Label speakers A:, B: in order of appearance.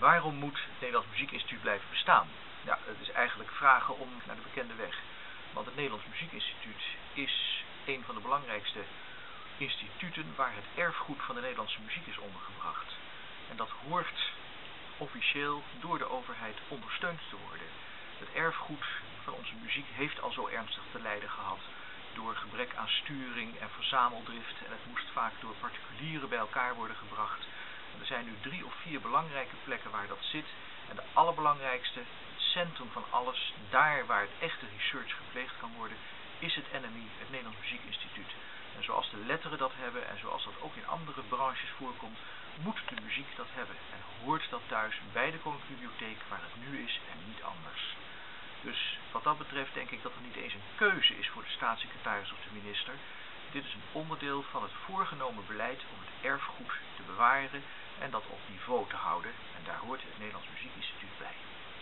A: Waarom moet het Nederlands Muziekinstituut blijven bestaan? Ja, het is eigenlijk vragen om naar de bekende weg. Want het Nederlands Muziekinstituut is een van de belangrijkste instituten waar het erfgoed van de Nederlandse muziek is ondergebracht. En dat hoort officieel door de overheid ondersteund te worden. Het erfgoed van onze muziek heeft al zo ernstig te lijden gehad door gebrek aan sturing en verzameldrift. En het moest vaak door particulieren bij elkaar worden gebracht. En er zijn nu 3 of 4 belangrijke plekken waar dat zit. En de allerbelangrijkste, het centrum van alles, daar waar het echte research gepleegd kan worden, is het NMI, het Nederlands Muziekinstituut. En zoals de letteren dat hebben en zoals dat ook in andere branches voorkomt, moet de muziek dat hebben. En hoort dat thuis bij de Koninklijke Bibliotheek waar het nu is en niet anders. Dus wat dat betreft denk ik dat er niet eens een keuze is voor de staatssecretaris of de minister. Dit is een onderdeel van het voorgenomen beleid om het erfgoed te bewaren en dat op niveau te houden. En daar hoort het Nederlands Muziekinstituut bij.